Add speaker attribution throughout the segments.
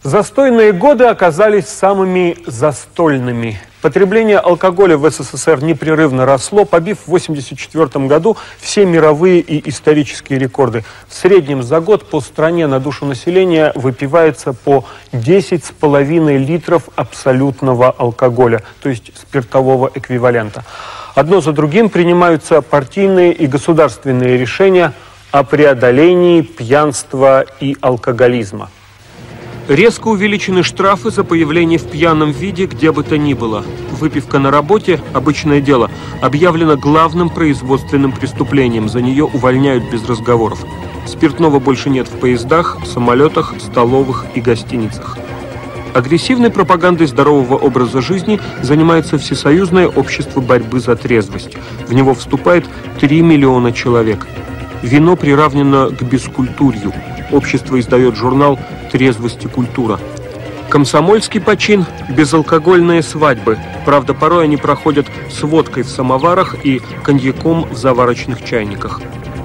Speaker 1: Застойные годы оказались самыми застольными. Потребление алкоголя в СССР непрерывно росло, побив в 1984 году все мировые и исторические рекорды. В среднем за год по стране на душу населения выпивается по 10,5 литров абсолютного алкоголя, то есть спиртового эквивалента. Одно за другим принимаются партийные и государственные решения о преодолении пьянства и алкоголизма. Резко увеличены штрафы за появление в пьяном виде где бы то ни было. Выпивка на работе – обычное дело. Объявлено главным производственным преступлением. За нее увольняют без разговоров. Спиртного больше нет в поездах, самолетах, столовых и гостиницах. Агрессивной пропагандой здорового образа жизни занимается Всесоюзное общество борьбы за трезвость. В него вступает 3 миллиона человек. Вино приравнено к бескультурью. Общество издает журнал «Трезвость и культура». Комсомольский почин – безалкогольные свадьбы. Правда, порой они проходят с водкой в самоварах и коньяком в заварочных чайниках.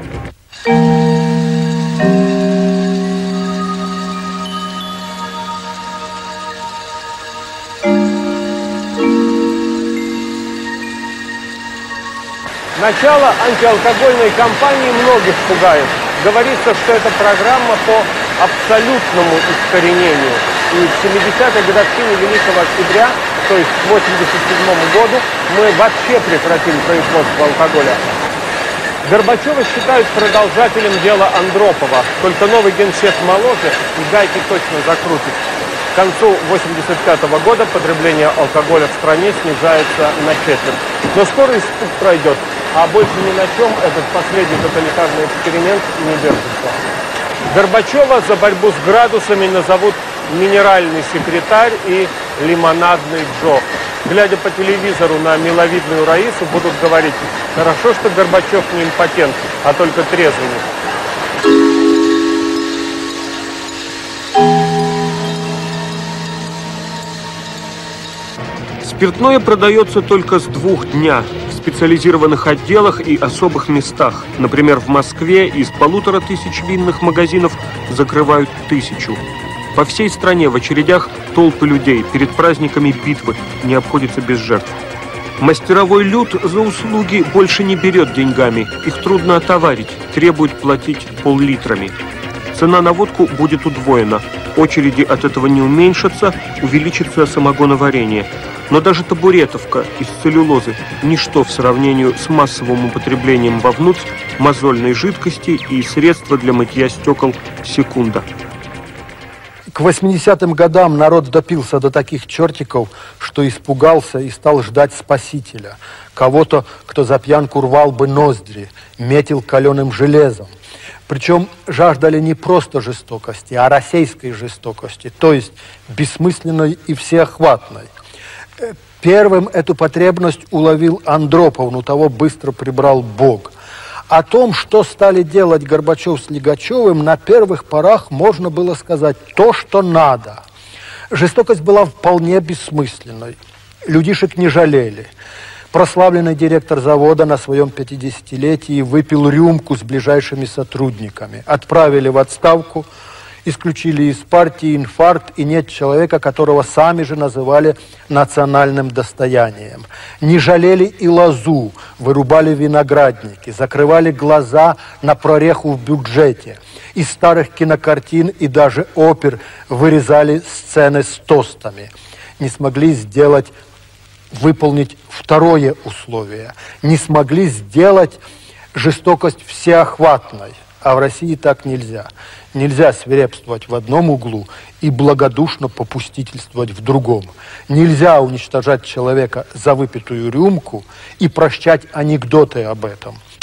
Speaker 1: Начало антиалкогольной кампании многих пугает. Говорится, что это программа по абсолютному искоренению. И к 70-й годовщине Великого Октября, то есть к 1987 году, мы вообще прекратим производство алкоголя. Горбачева считают продолжателем дела Андропова. Только новый генсек моложе и гайки точно закрутит. К концу 1985 года потребление алкоголя в стране снижается на четверть. Но скоро испуг пройдет, а больше ни на чем этот последний тоталитарный эксперимент не держится. Горбачева за борьбу с градусами назовут «минеральный секретарь» и «лимонадный Джо». Глядя по телевизору на миловидную Раису, будут говорить: хорошо, что Горбачев не импотент, а только трезвенник. Спиртное продается только с 2 дня в специализированных отделах и особых местах. Например, в Москве из 1500 винных магазинов закрывают 1000. По всей стране в очередях толпы людей. Перед праздниками битвы не обходится без жертв. Мастеровой люд за услуги больше не берет деньгами. Их трудно отоварить, требует платить пол-литрами. Цена на водку будет удвоена. Очереди от этого не уменьшатся, увеличится самогоноварение. Но даже табуретовка из целлюлозы – ничто в сравнении с массовым употреблением вовнутрь мозольной жидкости и средства для мытья стекол «Секунда».
Speaker 2: К 80-м годам народ допился до таких чертиков, что испугался и стал ждать спасителя. Кого-то, кто за пьянку рвал бы ноздри, метил каленым железом. Причем жаждали не просто жестокости, а российской жестокости, то есть бессмысленной и всеохватной. Первым эту потребность уловил Андропов, но того быстро прибрал Бог. О том, что стали делать Горбачев с Лигачевым, на первых порах можно было сказать то, что надо. Жестокость была вполне бессмысленной. Людишек не жалели. Прославленный директор завода на своем 50-летии выпил рюмку с ближайшими сотрудниками. Отправили в отставку, исключили из партии, инфаркт, и нет человека, которого сами же называли национальным достоянием. Не жалели и лозу, вырубали виноградники, закрывали глаза на прореху в бюджете. Из старых кинокартин и даже опер вырезали сцены с тостами. Не смогли выполнить второе условие. Не смогли сделать жестокость всеохватной. А в России так нельзя. Нельзя свирепствовать в одном углу и благодушно попустительствовать в другом. Нельзя уничтожать человека за выпитую рюмку и прощать анекдоты об этом.